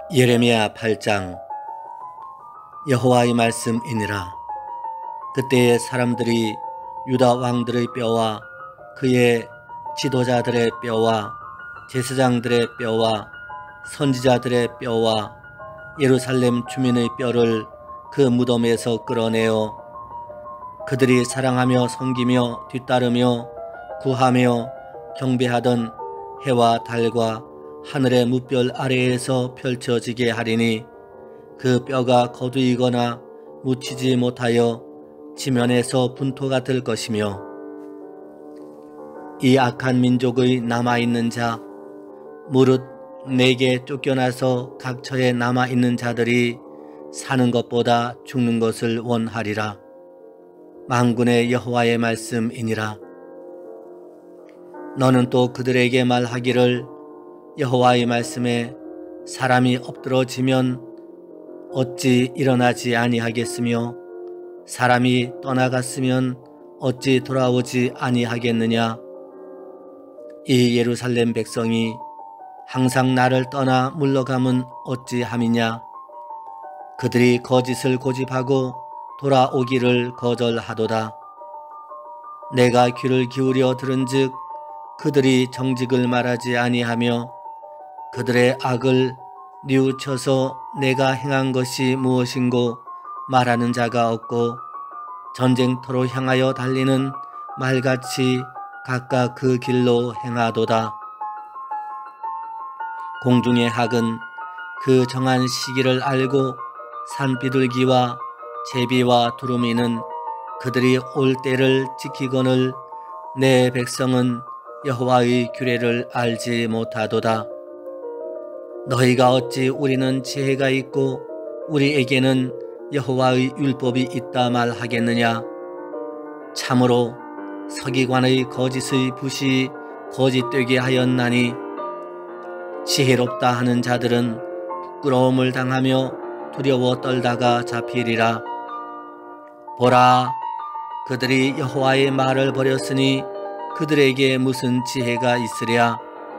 예레미야 8장. 여호와의 말씀이니라. 그때의 사람들이 유다 왕들의 뼈와 그의 지도자들의 뼈와 제사장들의 뼈와 선지자들의 뼈와 예루살렘 주민의 뼈를 그 무덤에서 끌어내어 그들이 사랑하며 섬기며 뒤따르며 구하며 경배하던 해와 달과 하늘의 무별 아래에서 펼쳐지게 하리니 그 뼈가 거두이거나 묻히지 못하여 지면에서 분토가 될 것이며, 이 악한 민족의 남아있는 자 무릇 내게 쫓겨나서 각처에 남아있는 자들이 사는 것보다 죽는 것을 원하리라. 만군의 여호와의 말씀이니라. 너는 또 그들에게 말하기를, 여호와의 말씀에 사람이 엎드러지면 어찌 일어나지 아니하겠으며 사람이 떠나갔으면 어찌 돌아오지 아니하겠느냐. 이 예루살렘 백성이 항상 나를 떠나 물러가면 어찌함이냐. 그들이 거짓을 고집하고 돌아오기를 거절하도다. 내가 귀를 기울여 들은즉 그들이 정직을 말하지 아니하며 그들의 악을 뉘우쳐서 내가 행한 것이 무엇인고 말하는 자가 없고, 전쟁터로 향하여 달리는 말같이 각각 그 길로 행하도다. 공중의 학은 그 정한 시기를 알고 산비둘기와 제비와 두루미는 그들이 올 때를 지키거늘 내 백성은 여호와의 규례를 알지 못하도다. 너희가 어찌 우리는 지혜가 있고 우리에게는 여호와의 율법이 있다 말하겠느냐. 참으로 서기관의 거짓의 붓이 거짓되게 하였나니 지혜롭다 하는 자들은 부끄러움을 당하며 두려워 떨다가 잡히리라. 보라, 그들이 여호와의 말을 버렸으니 그들에게 무슨 지혜가 있으랴.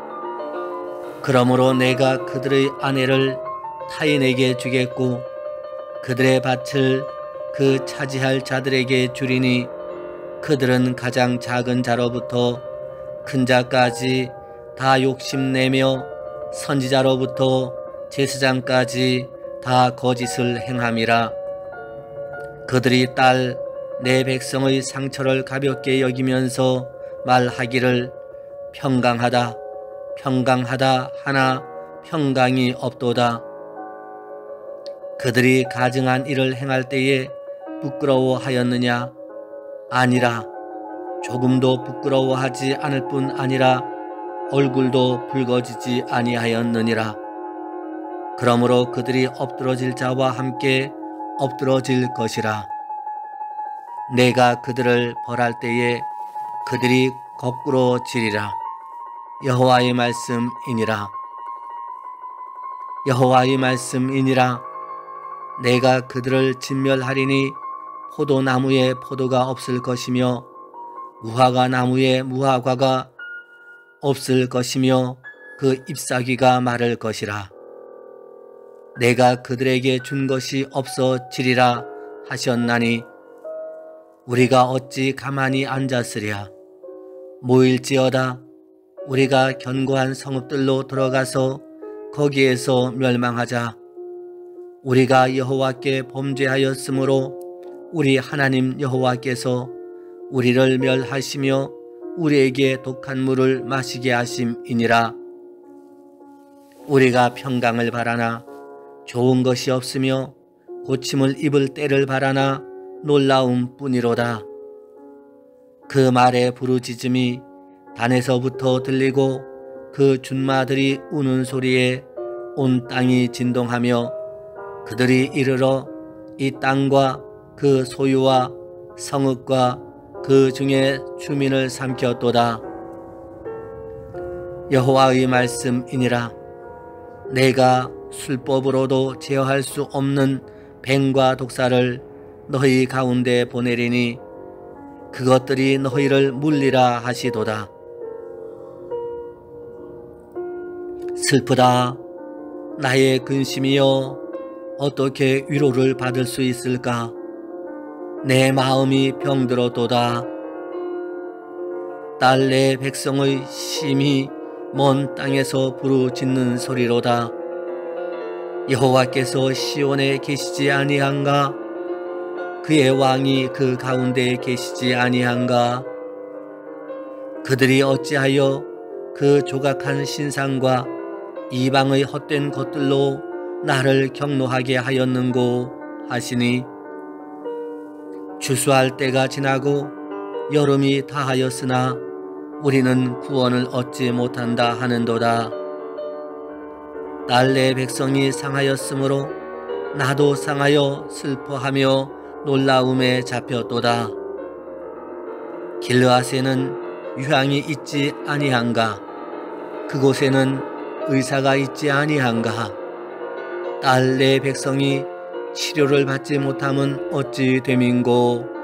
그러므로 내가 그들의 아내를 타인에게 주겠고 그들의 밭을 그 차지할 자들에게 주리니 그들은 가장 작은 자로부터 큰 자까지 다 욕심내며 선지자로부터 제사장까지 다 거짓을 행함이라. 그들이 딸 내 백성의 상처를 가볍게 여기면서 말하기를 평강하다 평강하다 하나 평강이 없도다. 그들이 가증한 일을 행할 때에 부끄러워하였느냐? 아니라. 조금도 부끄러워하지 않을 뿐 아니라 얼굴도 붉어지지 아니하였느니라. 그러므로 그들이 엎드러질 자와 함께 엎드러질 것이라. 내가 그들을 벌할 때에 그들이 거꾸로 지리라. 여호와의 말씀이니라. 여호와의 말씀이니라. 내가 그들을 진멸하리니 포도나무에 포도가 없을 것이며 무화과 나무에 무화과가 없을 것이며 그 잎사귀가 마를 것이라. 내가 그들에게 준 것이 없어지리라 하셨나니 우리가 어찌 가만히 앉았으랴. 모일지어다 우리가 견고한 성읍들로 들어가서 거기에서 멸망하자. 우리가 여호와께 범죄하였으므로 우리 하나님 여호와께서 우리를 멸하시며 우리에게 독한 물을 마시게 하심이니라. 우리가 평강을 바라나 좋은 것이 없으며 고침을 입을 때를 바라나 놀라움 뿐이로다. 그 말의 부르짖음이 단에서부터 들리고 그 준마들이 우는 소리에 온 땅이 진동하며 그들이 이르러 이 땅과 그 소유와 성읍과 그 중에 주민을 삼켰도다. 여호와의 말씀이니라. 내가 술법으로도 제어할 수 없는 뱀과 독사를 너희 가운데 보내리니 그것들이 너희를 물리라 하시도다. 슬프다. 나의 근심이여 어떻게 위로를 받을 수 있을까? 내 마음이 병들었도다. 딸 내 백성의 심히 먼 땅에서 부르짖는 소리로다. 여호와께서 시온에 계시지 아니한가? 그의 왕이 그 가운데에 계시지 아니한가? 그들이 어찌하여 그 조각한 신상과 이방의 헛된 것들로 나를 경노하게 하였는고 하시니, 추수할 때가 지나고 여름이 다하였으나 우리는 구원을 얻지 못한다 하는도다. 딸 내 백성이 상하였으므로 나도 상하여 슬퍼하며 놀라움에 잡혔도다. 길르앗에는 유향이 있지 아니한가? 그곳에는 의사가 있지 아니한가? 딸 내 백성이 치료를 받지 못함은 어찌 됨인고?